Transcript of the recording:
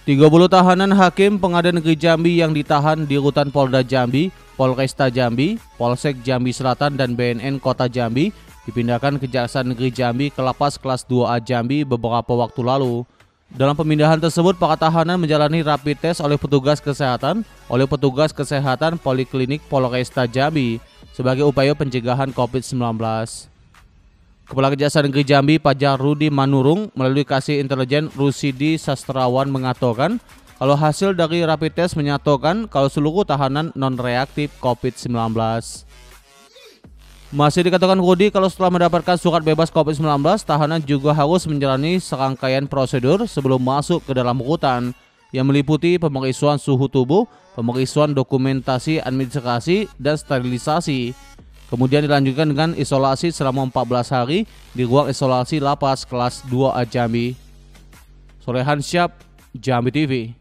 30 tahanan Hakim Pengadilan Negeri Jambi yang ditahan di rutan Polda Jambi, Polresta Jambi, Polsek Jambi Selatan dan BNN Kota Jambi dipindahkan ke Kejaksaan Negeri Jambi ke Lapas Kelas 2A Jambi beberapa waktu lalu. Dalam pemindahan tersebut, para tahanan menjalani rapid test oleh petugas kesehatan Poliklinik Polresta Jambi sebagai upaya pencegahan COVID-19. Kepala Kejaksaan Negeri Jambi Fajar Rudi Manurung melalui Kasih Intelijen Rusidi Sastrawan mengatakan kalau hasil dari rapid test menyatakan kalau seluruh tahanan non-reaktif COVID-19. Masih dikatakan Rudi kalau setelah mendapatkan surat bebas COVID-19, tahanan juga harus menjalani serangkaian prosedur sebelum masuk ke dalam rutan yang meliputi pemeriksaan suhu tubuh, pemeriksaan dokumentasi administrasi, dan sterilisasi. Kemudian dilanjutkan dengan isolasi selama 14 hari di ruang isolasi Lapas Kelas 2A Jambi. Solehan Syab, Jambi TV.